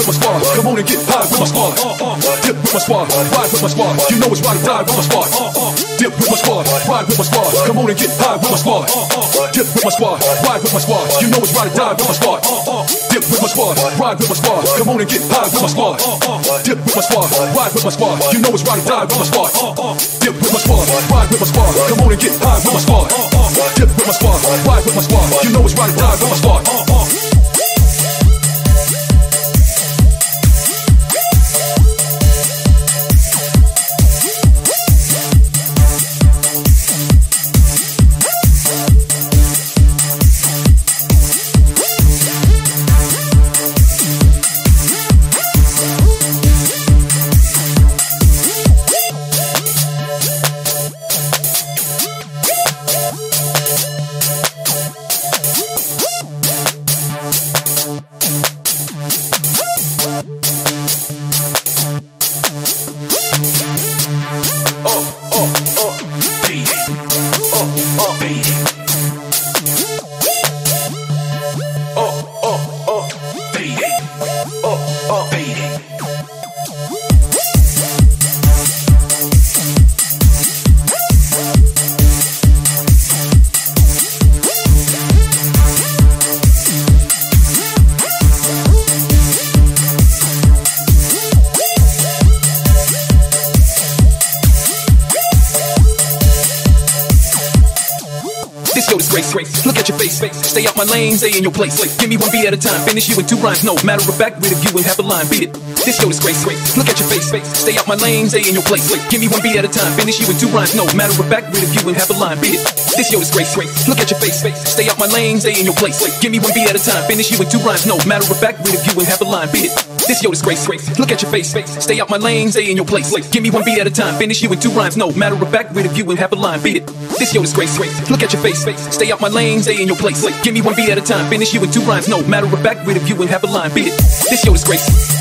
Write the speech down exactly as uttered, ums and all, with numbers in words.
my squad. Come on and get high with my squad. Dip with my squad, ride with my squad. You know it's ride or die with my squad. Dip with my squad, ride with my squad. Come on and get high with my squad. Dip with my squad, ride with my squad. You know it's ride or die with my squad. Dip with my squad, ride with my squad. Come on and get high with my squad. Dip with my squad, ride with my squad. You know it's ride or die with my squad. Dip with my squad, ride with my squad. Come on and get high with my squad. Dip with my squad, ride with my squad. You know it's ride or die with my squad. Yo, disgrace, look at your face, stay out my lane, stay in your place. Give me one beat at a time, finish you in two rhymes. No matter of fact, rid of you and half a line, beat it. This yo, disgrace, look at your face, stay out my lane, stay in your place. Give me one beat at a time, finish you in two rhymes. No matter of fact, rid of you and half a line, beat it. This yo, disgrace, look at your face, stay out my lane, stay in your place. Give me one beat at a time, finish you in two rhymes. No matter of fact, rid of you and half a line, beat it. This yo, disgrace, look at your face, stay out my lane, stay in your place. Give me one beat at a time, finish you in two rhymes. No matter of fact, rid of you and half a line, beat it. This yo, disgrace, look at your face, stay out my lane, stay in your place. Give me one beat at a time, finish you in two rhymes. No matter of fact, rid of you and half a line, beat it. This yo, disgrace.